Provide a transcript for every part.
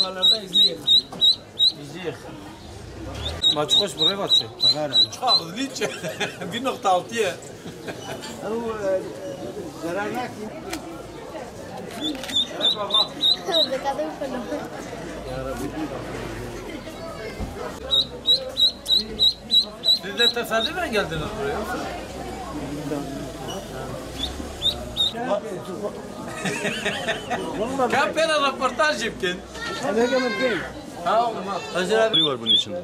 kanallarda izleyin. İzleyin. Maç koş buraya maçı. Çok liç. 1.6'ya. zararnak. De kadın falan. Siz de tesadüfen geldiniz buraya. Kampanya röportaj yapın. Ha olmaz. Hazır abi. var bunun içinde.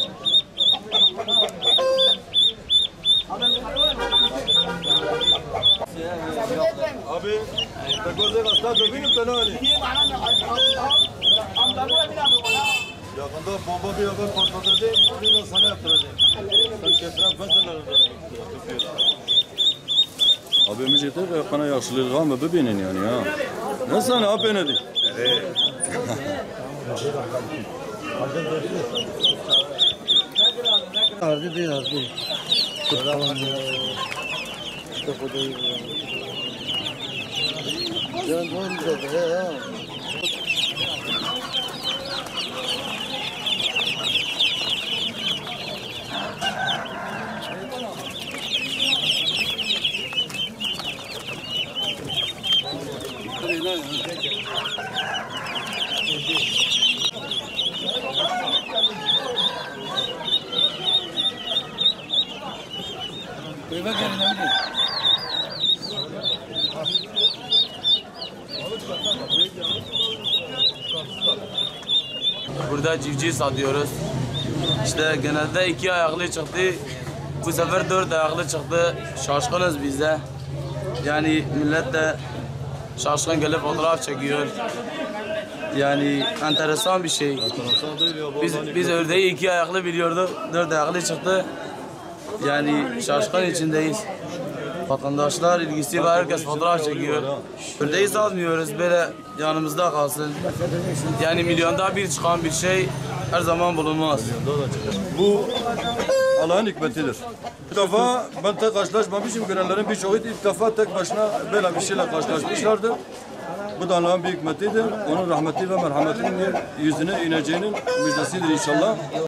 Abi, takoze hasta benim tanani. Yakında bomba bir haber patlatacağım, bunu sana yaptıracağım. Sen kefren fazlalar Abi mücadele yapana yaşlılığı ama bebeğinin yani ya. Ne sana abi ne di? Ardı değil ardı. Burada civciv satıyoruz. İşte genelde 2 ayaklı çıktı. Bu sefer 4 ayaklı çıktı. Şaşkınız biz de. Yani millet de şaşkın gelip fotoğraf çekiyor. Yani enteresan bir şey. Biz ördeği 2 ayaklı biliyorduk. 4 ayaklı çıktı. Yani şaşkın içindeyiz. Vatandaşlar ilgisi var, herkes fotoğraf çekiyor. Ördeği satmıyoruz, böyle yanımızda kalsın. Yani milyonda bir çıkan bir şey her zaman bulunmaz. Bu Allah'ın hikmetidir. Bir defa ben tek karşılaşmamışım, görenlerin birçoğu ilk defa tek başına böyle bir şeyle karşılaşmışlardı. Bu da Allah'ın bir hikmetidir. Onun rahmeti ve merhametinin yüzüne ineceğinin müjdesidir inşallah.